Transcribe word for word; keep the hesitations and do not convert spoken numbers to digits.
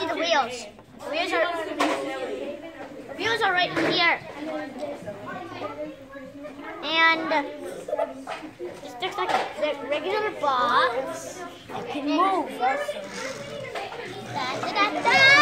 see the wheels. The wheels are, the wheels are right here. And this looks like a regular box. It can move. Da, da, da, da.